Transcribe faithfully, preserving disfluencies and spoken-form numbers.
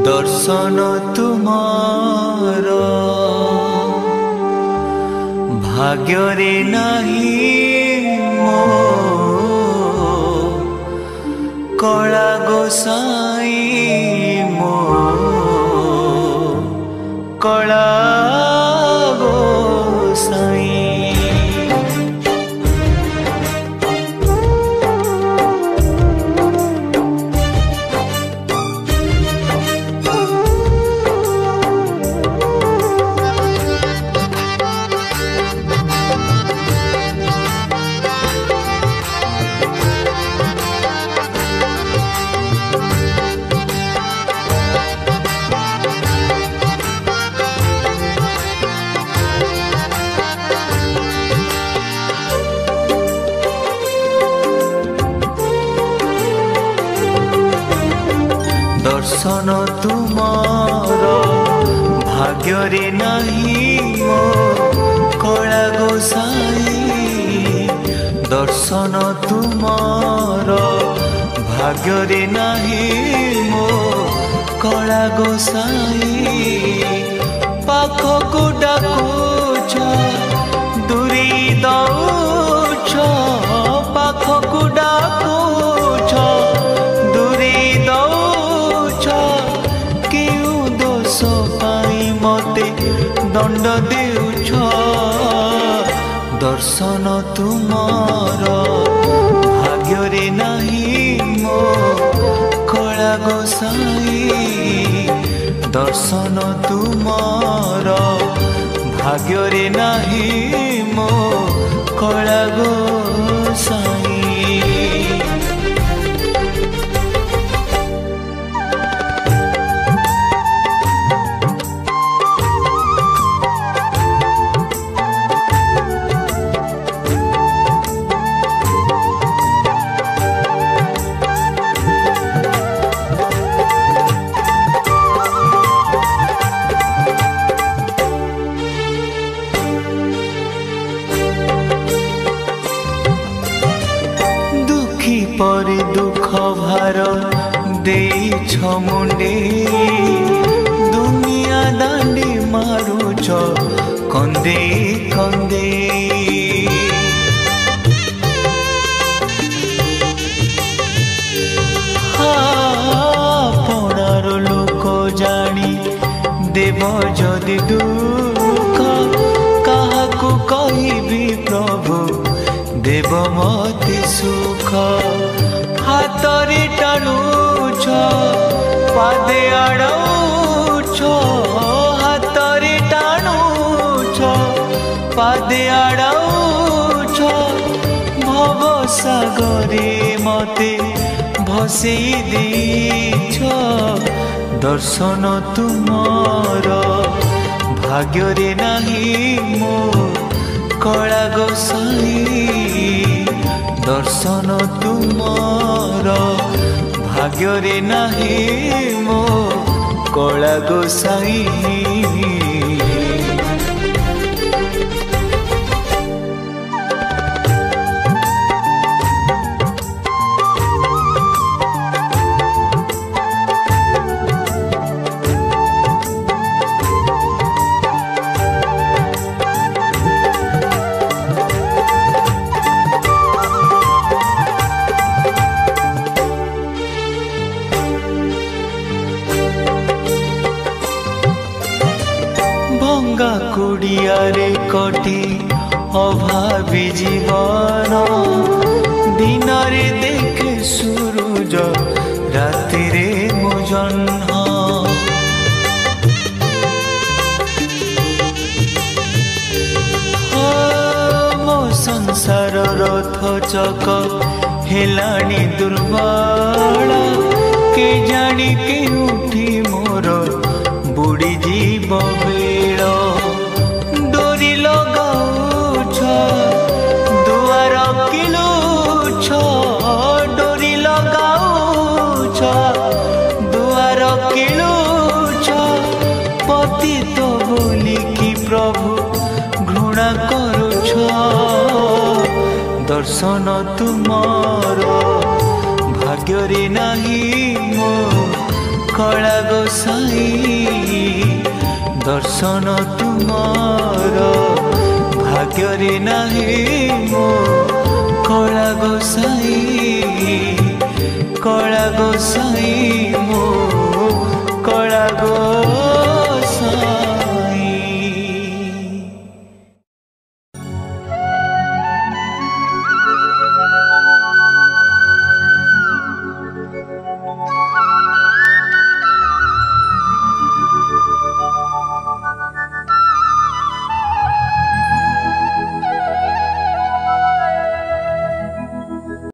दर्शन तुमार भाग्य रे नहीं मो कला गोसाई मो कला गोसाई। दर्शन तुमार भाग्य रे नहीं मो कला गोसाई। दर्शन तुमार भाग्य रे नहीं मो कला गोसाई। पाखको डाकुछ दूरी दौछ पाखको डाकुछ दूरी दौछ केउ दोष पाई मते दंड देउछ। दर्शन तुमार भाग्य रे नहीं मो कला गोसाई। दर्शन तुमार भाग्य रे नहीं मो कला गोसाई। परे दुख भार देछ मुंडे दुनिया दांडी मारुच कंदे कंदे। आपणार लोक जानी देव जदि दुख काहाकू कहिबी प्रभु देव मते सुख। हातरे टाणुछ पादे आड़ाउछ हातरे टाणुछ पादे आड़ाउछ भव सागरे मते भसेई देछ। दर्शन तुमार भाग्य रे नहीं मो कला गोसाई। दर्शन तुमार भाग्य रे नहीं मो कला गोसाई। भंगा कुड़िया रे कटी अभावी जीवन दिन रे देखे सूरज राति रे मो जन्म। मो संसार रथ चक हेलानी दुर्बल के जानी केउठी मोर बुड़ी जीव बेल। डोरी लगाउछ दुआर किलुछ डोरी लगाउछ दुआर किलुछ पतित बोली कि प्रभु घृणा करुछ। दर्शन तुमार भाग्य रे नहीं मो कला गोसाई दर्शन तुमार भाग्य रे नहीं मो कला गोसाई कला गोसाई मो कला गो